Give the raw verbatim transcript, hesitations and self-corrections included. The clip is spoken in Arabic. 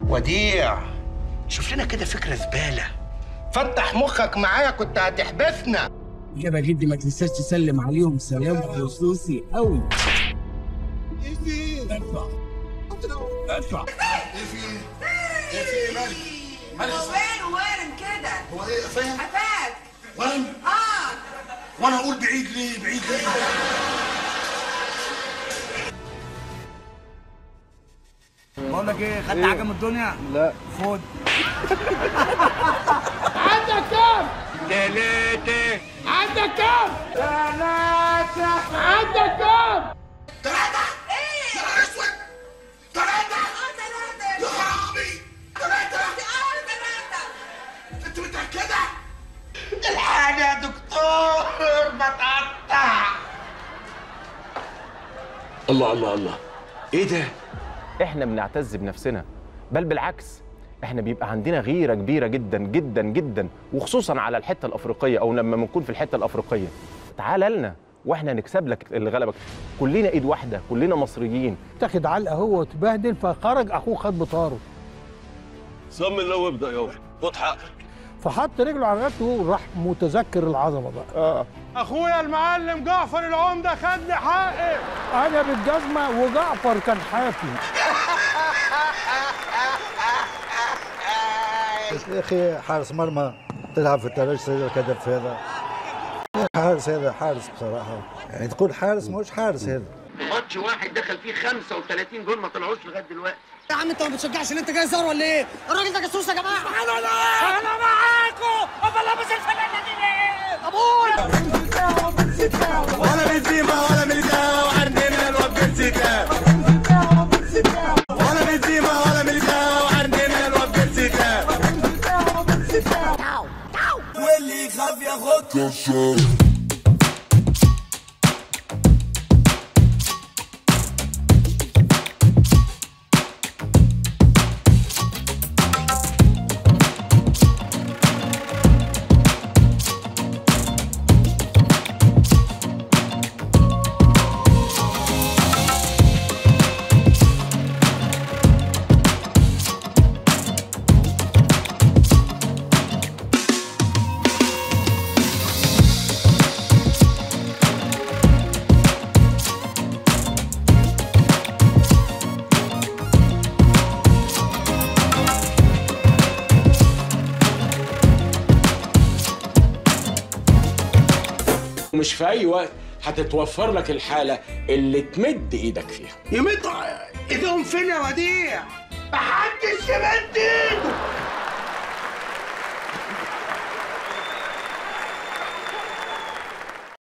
وديع، شوف لنا كده فكره زباله، فتح مخك معايا كنت هتحبسنا. كده جدي ما تنساش تسلم عليهم سلام خصوصي قوي. ايه في ايه؟ ادفع ادفع. ايه في ايه؟ ايه في ايه مالك؟ مالك هو وين وارم كده؟ هو ايه قفاك؟ قفاك ورم؟ اه. وانا اقول بعيد ليه؟ بعيد ليه؟ بقول لك ايه، خدت حاجه من الدنيا؟ لا خد. عندك كام؟ ثلاثة. عندك كام؟ ثلاثة. عندك كام؟ ثلاثة؟ ايه؟ يا نهار اسود! ثلاثة؟ اه ثلاثة. يا حرامي! ثلاثة؟ اه ثلاثة. انت متأكدة؟ الحاجة يا دكتور بتقطع. الله الله الله، ايه ده؟ احنا بنعتز بنفسنا، بل بالعكس احنا بيبقى عندنا غيره كبيره جدا جدا جدا، وخصوصا على الحته الافريقيه او لما بنكون في الحته الافريقيه. تعال لنا واحنا نكسب لك اللي غلبك. كلنا ايد واحده، كلنا مصريين. تاخد علقه هو وتبهدل، فخرج اخوه خد بطاره. صمم الله وابدا يابا، خد حقك. فحط رجله على رقبته وراح متذكر العظمه بقى. اه اخويا المعلم جعفر العمده خد لي حقي. انا بالجزمه وجعفر كان حافي. يا اخي حارس مرمى تلعب في الترجي سجل كهدف هذا. حارس هذا حارس بصراحه، يعني تقول حارس مش حارس هذا. ماتش واحد دخل فيه خمسة وثلاثين جول ما طلعوش لغايه دلوقتي. يا عم انت ما بتشجعش اللي انت جاي زار ولا ايه؟ الراجل ده جاسوس يا جماعه. سبحان الله انا معاكم. ابقى لابس الفانله دي ليه؟ ابوي ولا بنزيما ولا ميليتاو عندنا الواد بنزيكا. ولا بنزيما ولا ميليتاو عندنا الواد بنزيكا. واللي يخاف ياخد كشاف. مش في اي وقت هتتوفر لك الحاله اللي تمد ايدك فيها. يمدوا ايديهم فين يا وديع؟ محدش